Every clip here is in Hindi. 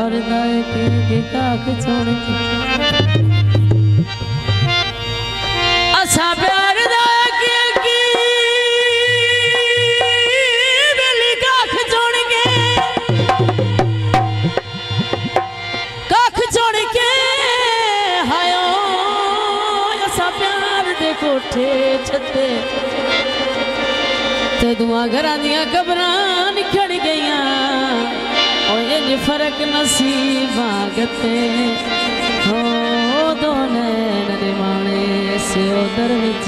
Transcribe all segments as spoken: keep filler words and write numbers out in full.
प्यार दाए के के काख छोड़ के अच्छा प्यार दाए के की बेली काख छोड़ के काख छोड़ के हायो अच्छा प्यार दे कोठे छते ते दुआ घरां दियां कबरां निखड़ गईयां ये फर्क नसीबा गते हो दो नैन माने से उधर विच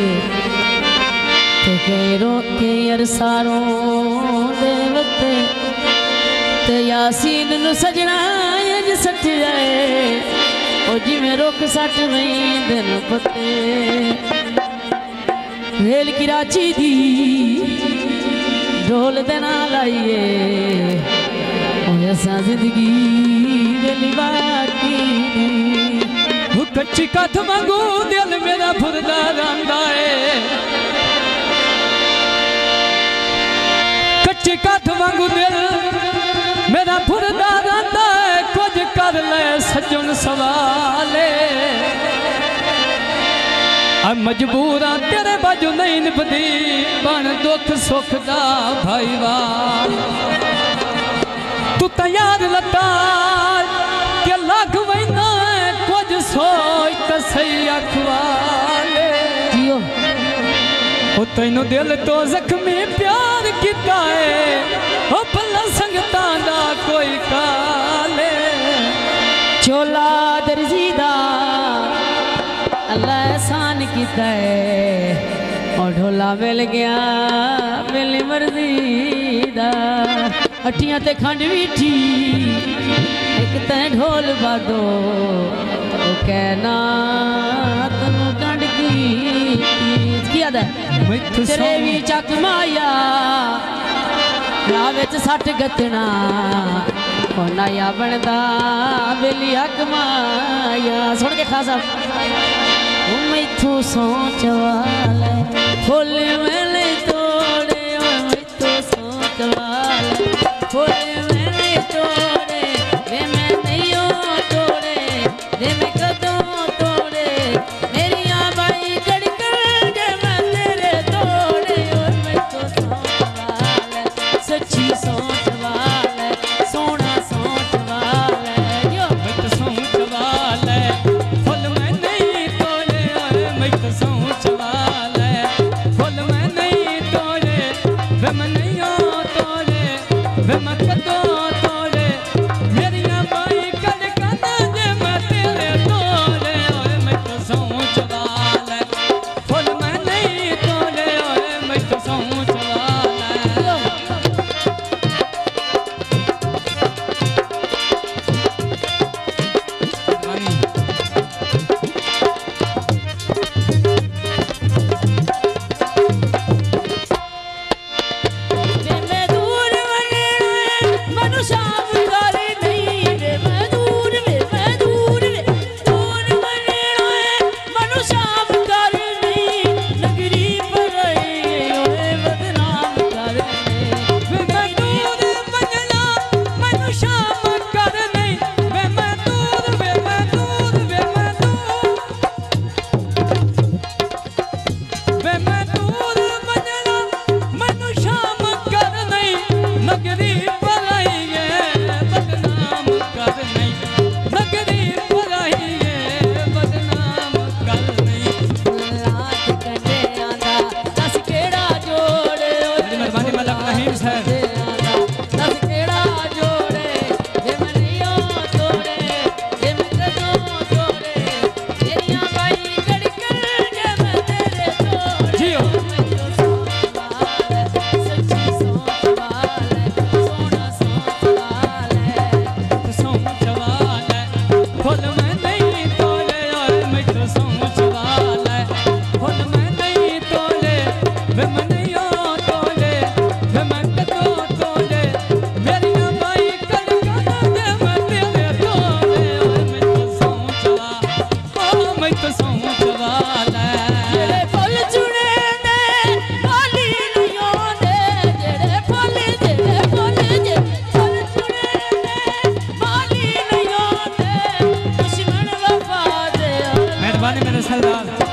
ते कई रोक के अरसारों देवते ते यासीन नु सजना अज सट जाए ओ जिवें रोक सट वही दिन पते रेल की राची दी ढोल देना लाइए ऐसा जिंदगी दिल बाकी कच्ची कथ मंगू दिल मेरा फुरदा रंदा है कच्ची कथ मंगू दिल मेरा फुरदा रंदा है कुछ कर ले सजन सवाले मजबूर तेरे बाजू नहीं निभदी बन दुख सुख दा भाईवाल तू तैयार लता के लग वैना कुछ सोच तो सही अखवाले ओ तैनू दिल तो जख्मी प्यार किता है ओ भला संगतां दा कोई काले चोला दर्जी दा अल्लाह एहसान किता है और ढोला मिल गया मेरी मर्जी दा हट्टियां ते खंड मीठी एक तैं ढोल बादो कहना तनु कंड की याद है तेरे भी चक माया राह विच सट गतना नाया बनदा बेली हक माया सुन के खासा मैथू सोच वाले फुल मेले तोड़े मैथू सोच वाले फुल मेले तोड़े वे मैं नहीं हो तोड़े वे मैं कदों तोड़े मेरी बाई कड़कड़ जे मैं तेरे तोड़े और मैथू सोच वाले सच्ची सोच वाले सोना सोच वाले यो मैथू सोच वाले फुल मैं नहीं तोड़े और मैथू सोच वाले फुल मैं मेरे सरदार।